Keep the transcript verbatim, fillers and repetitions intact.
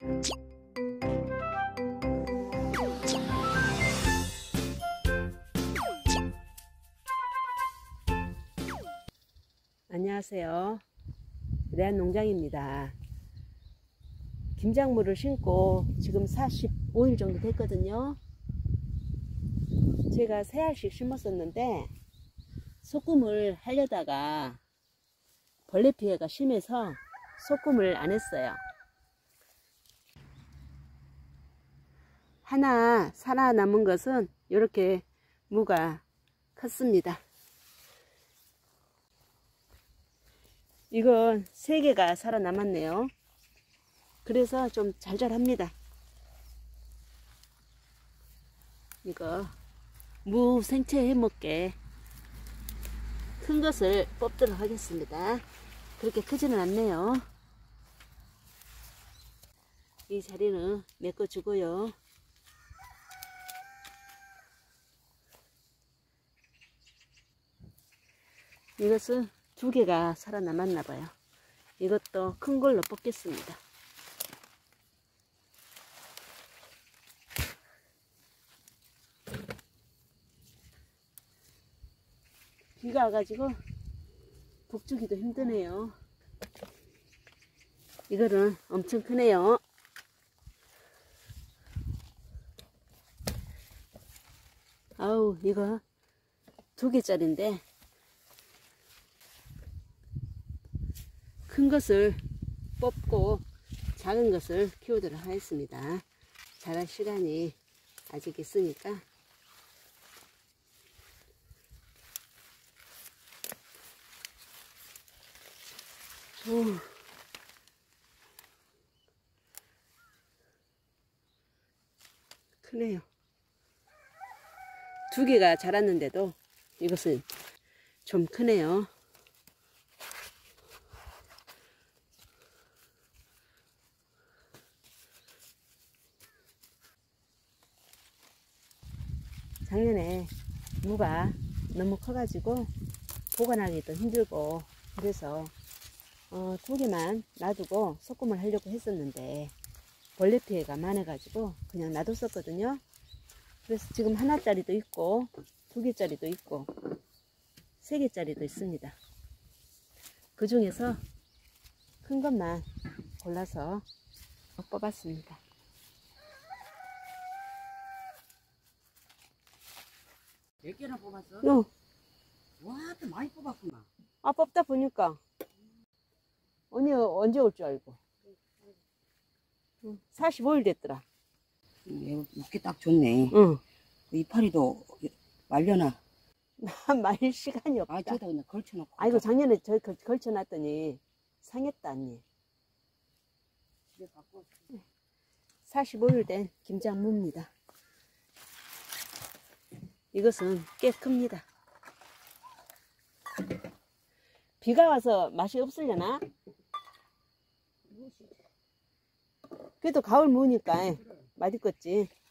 안녕하세요. 레안농장입니다. 김작물을 심고 지금 사십오 일 정도 됐거든요. 제가 세 알씩 심었었는데 소금을 하려다가 벌레 피해가 심해서 소금을 안 했어요. 하나 살아남은 것은 이렇게 무가 컸습니다. 이건 세 개가 살아남았네요. 그래서 좀 잘잘합니다. 이거 무 생채 해먹게 큰 것을 뽑도록 하겠습니다. 그렇게 크지는 않네요. 이 자리는 메꿔주고요. 이것은 두 개가 살아남았나 봐요. 이것도 큰 걸로 뽑겠습니다. 비가 와가지고 북주기도 힘드네요. 이거는 엄청 크네요. 아우, 이거 두 개짜리인데 큰 것을 뽑고 작은 것을 키우도록 하겠습니다. 자랄 시간이 아직 있으니까. 오. 크네요. 두 개가 자랐는데도 이것은 좀 크네요. 작년에 무가 너무 커가지고 보관하기도 힘들고 그래서 어, 두 개만 놔두고 소금을 하려고 했었는데 벌레 피해가 많아가지고 그냥 놔뒀었거든요. 그래서 지금 하나짜리도 있고 두 개짜리도 있고 세 개짜리도 있습니다. 그 중에서 큰 것만 골라서 뽑았습니다. 몇 개나 뽑았어? 어. 와, 또 많이 뽑았구나. 아, 뽑다 보니까 언니 언제 올 줄 알고. 사십오 일 됐더라. 음, 먹기 딱 좋네. 응. 이파리도 말려놔. 말 시간이 없다. 아, 저기다 그냥 걸쳐놓고. 아이고, 작년에 저 걸, 걸쳐놨더니 상했다, 언니. 집에 갖고 왔어. 사십오 일 된 김장무입니다. 이것은 꽤 큽니다. 비가 와서 맛이 없으려나? 그래도 가을 무니까 맛있겠지.